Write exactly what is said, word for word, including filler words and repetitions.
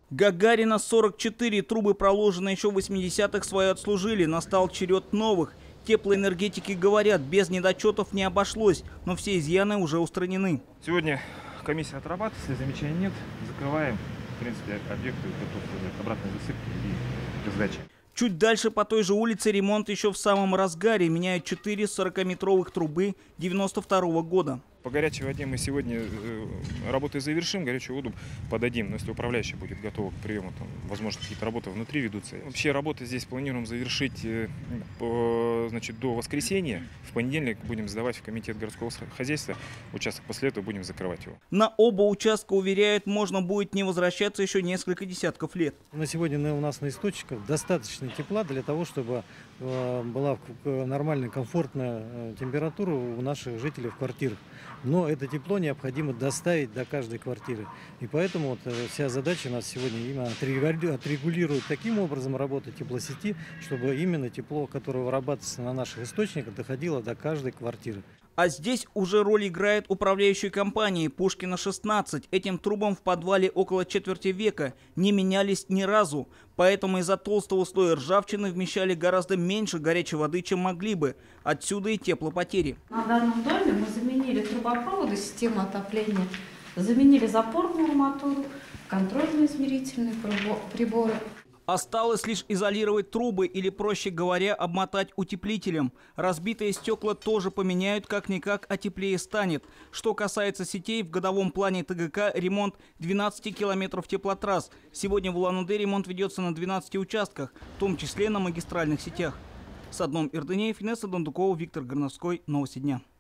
Гагарина сорок четыре, трубы, проложенные еще в восьмидесятых, свои отслужили. Настал черед новых. Теплоэнергетики говорят, без недочетов не обошлось, но все изъяны уже устранены. Сегодня комиссия отрабатывает, если замечаний нет, закрываем. В принципе, объекты готовы к обратной засыпке и сдаче. Чуть дальше по той же улице ремонт еще в самом разгаре. Меняют четыре сорокаметровых трубы девяносто второго года. По горячей воде мы сегодня работы завершим, горячую воду подадим. Но если управляющий будет готова к приему, там, возможно, какие-то работы внутри ведутся. Вообще работы здесь планируем завершить значит, до воскресенья. В понедельник будем сдавать в комитет городского хозяйства участок, после этого будем закрывать его. На оба участка, уверяют, можно будет не возвращаться еще несколько десятков лет. На сегодня у нас на источниках достаточно тепла для того, чтобы была нормальная, комфортная температура у наших жителей в квартирах. Но это тепло необходимо доставить до каждой квартиры. И поэтому вот вся задача у нас сегодня именно отрегулировать таким образом работу теплосети, чтобы именно тепло, которое вырабатывается на наших источниках, доходило до каждой квартиры. А здесь уже роль играет управляющая компания Пушкина шестнадцать. Этим трубам в подвале около четверти века не менялись ни разу. Поэтому из-за толстого слоя ржавчины вмещали гораздо меньше горячей воды, чем могли бы. Отсюда и теплопотери. На данном доме мы заменили трубопроводы, систему отопления, заменили запорную арматуру, контрольно-измерительные приборы. Осталось лишь изолировать трубы или, проще говоря, обмотать утеплителем. Разбитые стекла тоже поменяют, как-никак, а теплее станет. Что касается сетей, в годовом плане ТГК ремонт двенадцати километров теплотрасс. Сегодня в Улан-Удэ ремонт ведется на двенадцати участках, в том числе на магистральных сетях. Садном Ирдынеев, Инесса Дондукова, Виктор Горновской. Новости дня.